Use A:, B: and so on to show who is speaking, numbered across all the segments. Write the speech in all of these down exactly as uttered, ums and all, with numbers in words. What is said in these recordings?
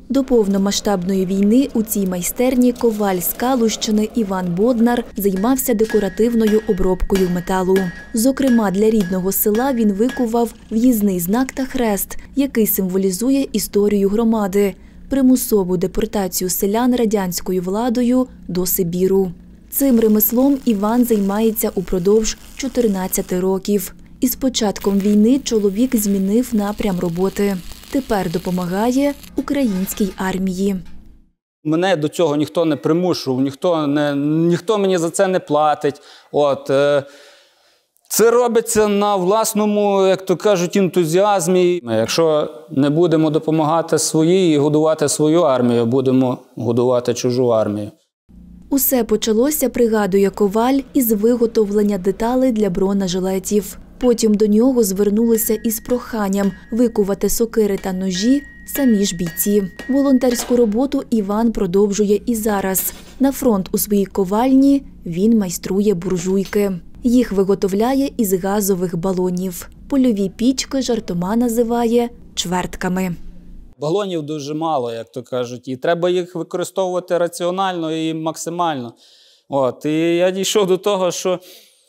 A: До повномасштабної війни у цій майстерні коваль з Калущини Іван Боднар займався декоративною обробкою металу. Зокрема, для рідного села він викував в'їзний знак та хрест, який символізує історію громади – примусову депортацію селян радянською владою до Сибіру. Цим ремеслом Іван займається упродовж чотирнадцяти років. Із початком війни чоловік змінив напрям роботи. Тепер допомагає українській армії.
B: Мене до цього ніхто не примушував, ніхто, не, ніхто мені за це не платить. От, е, це робиться на власному, як то кажуть, ентузіазмі. Якщо не будемо допомагати своїй і годувати свою армію, будемо годувати чужу армію.
A: Усе почалося, пригадує коваль, із виготовлення деталей для бронежилетів. Потім до нього звернулися із проханням викувати сокири та ножі самі ж бійці. Волонтерську роботу Іван продовжує і зараз. На фронт у своїй ковальні він майструє буржуйки. Їх виготовляє із газових балонів. Польові пічки жартома називає чвертками.
B: Балонів дуже мало, як то кажуть, і треба їх використовувати раціонально і максимально. От, і я дійшов до того, що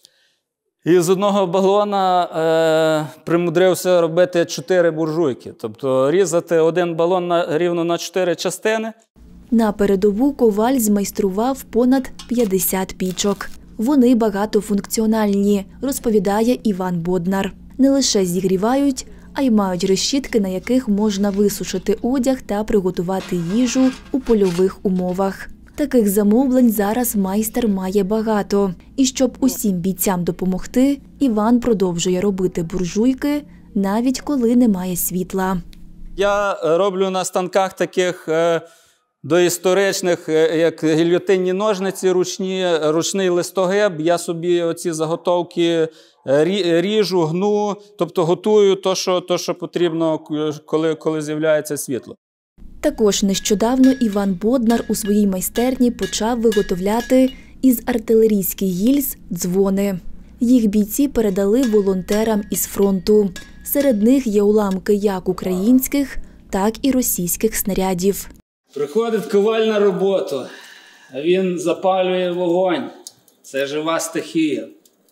B: із одного балона е, примудрився робити чотири буржуйки. Тобто різати один балон на, рівно на чотири частини.
A: На передову коваль змайстрував понад п'ятдесят пічок. Вони багатофункціональні, розповідає Іван Боднар. Не лише зігрівають, а й мають решітки, на яких можна висушити одяг та приготувати їжу у польових умовах. Таких замовлень зараз майстер має багато. І щоб усім бійцям допомогти, Іван продовжує робити буржуйки, навіть коли немає світла.
B: Я роблю на станках таких е, доісторичних, е, як гільйотинні ножниці, ручні, ручний листогиб. Я собі оці заготовки ріжу, гну, тобто готую те, що, то, що потрібно, коли, коли з'являється світло.
A: Також нещодавно Іван Боднар у своїй майстерні почав виготовляти із артилерійських гільз дзвони. Їх бійці передали волонтерам із фронту. Серед них є уламки як українських, так і російських снарядів.
B: Приходить коваль на роботу, а він запалює вогонь. Це жива стихія.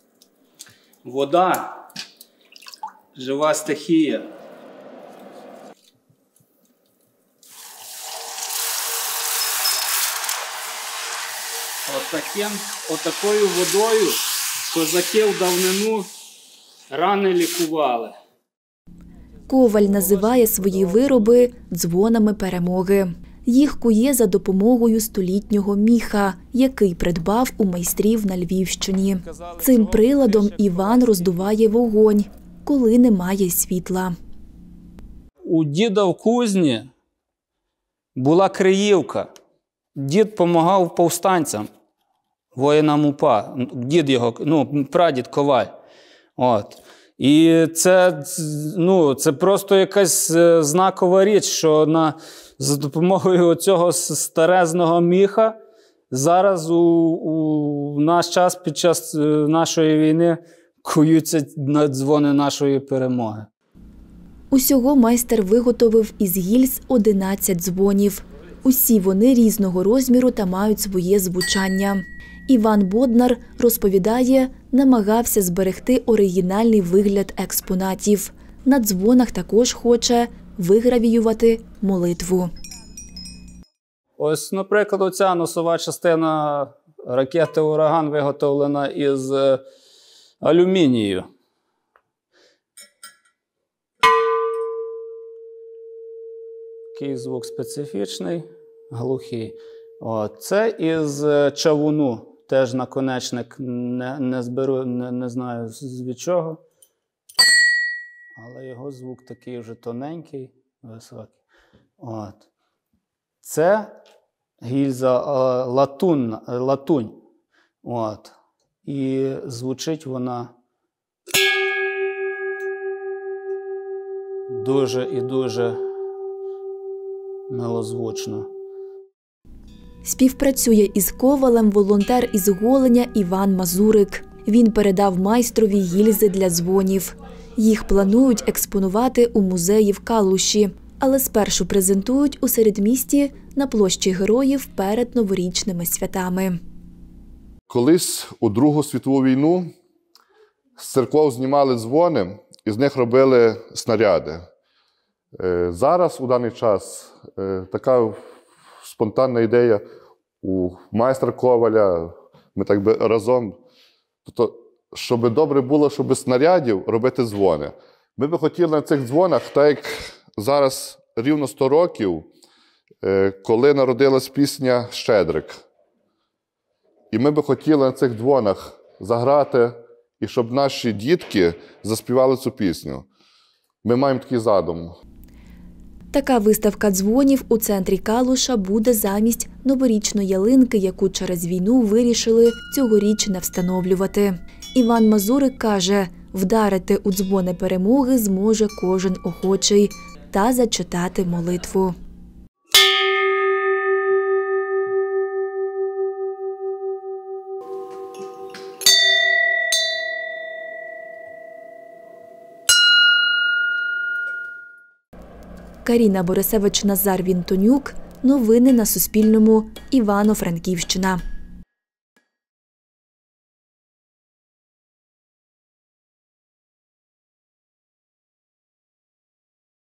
B: Вода – жива стихія. Отаким, отакою водою козаки в давнину рани лікували.
A: Коваль називає свої вироби дзвонами перемоги. Їх кує за допомогою столітнього міха, який придбав у майстрів на Львівщині. Цим приладом Іван роздуває вогонь, коли немає світла.
B: У діда в кузні була Криївка. Дід допомагав повстанцям, воїнам УПА. Дід його, ну, прадід коваль. От. І це, ну, це просто якась знакова річ, що на, за допомогою цього старезного міха зараз у, у наш час, під час нашої війни, куються дзвони нашої перемоги.
A: Усього майстер виготовив із гільз одинадцять дзвонів. Усі вони різного розміру та мають своє звучання. Іван Боднар розповідає, намагався зберегти оригінальний вигляд експонатів. На дзвонах також хоче вигравіювати молитву.
B: Ось, наприклад, оця носова частина ракети «Ураган» виготовлена із алюмінію. Такий звук специфічний, глухий. О, це із чавуну, теж наконечник, не, не зберу, не, не знаю від чого. Але його звук такий вже тоненький, високий. От. Це гільза а, латунь, латунь. От. І звучить вона дуже і дуже милозвучно.
A: Співпрацює із ковалем волонтер із Голеня Іван Мазурик. Він передав майстрові гільзи для дзвонів. Їх планують експонувати у музеї в Калуші. Але спершу презентують у середмісті на площі Героїв перед новорічними святами.
C: Колись у Другу світову війну з церков знімали дзвони і з них робили снаряди. Зараз, у даний час, така спонтанна ідея у майстра Коваля, ми так би разом, тобто, щоб добре було, щоб без снарядів робити дзвони. Ми би хотіли на цих дзвонах, так як зараз рівно сто років, коли народилась пісня «Щедрик». І ми би хотіли на цих дзвонах заграти, і щоб наші дітки заспівали цю пісню. Ми маємо такий задум.
A: Така виставка дзвонів у центрі Калуша буде замість новорічної ялинки, яку через війну вирішили цьогоріч не встановлювати. Іван Мазурик каже, вдарити у дзвони перемоги зможе кожен охочий та зачитати молитву. Каріна Борисевич, Назар Вінтонюк. Новини на Суспільному. Івано-Франківщина.